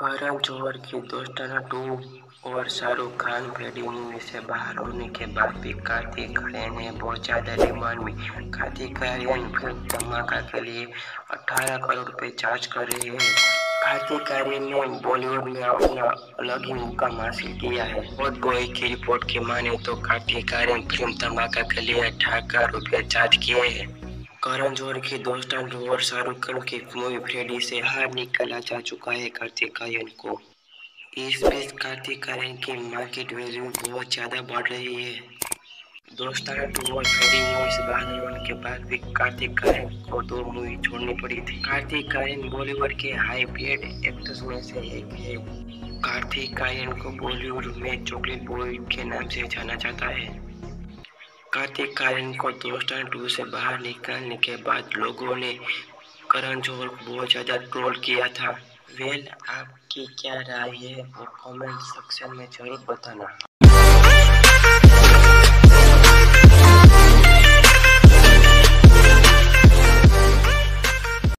करण जौहर की दोस्ताना 2 और शाहरुख खान फेडी मूवी से बाहर होने के बाद भी कार्तिक आर्यन ने बहुत ज्यादा डिमांड में। कार्तिक आर्यन फिल्म धमाका के लिए 18 करोड़ रुपए चार्ज कर रहे हैं। कार्तिक आर्यन ने बॉलीवुड में अपना अलग ही मुकाम हासिल किया है। हॉट बॉय की रिपोर्ट की माने तो कार्तिक आर्यन फिल्म धमाका के लिए 18 करोड़ रुपए चार्ज किए हैं। करण जौहर की दोस्तान 2 और शाहरुख खान की मूवी फ्रेडी से हार निकाला जा चुका है कार्तिक आर्यन को। इस बीच कार्तिक आर्यन की मार्केट वैल्यू बहुत ज्यादा बढ़ रही है। दोस्ताना 2 और फ्रेडी मूवी से बाहर होने के बाद भी कार्तिक आर्यन को 2 मूवी छोड़नी पड़ी थी। कार्तिक आर्यन बॉलीवुड के हाई पेड एक्टर्स में से एक है। कार्तिक आर्यन को बॉलीवुड में चॉकलेट बॉय के नाम से जाना जाता है। कार्तिक आर्यन को दोस्ताना 2 से बाहर निकालने के बाद लोगों ने करण जौहर को बहुत ज्यादा ट्रोल किया था। आपकी क्या राय है वो कमेंट सेक्शन में जरूर बताना।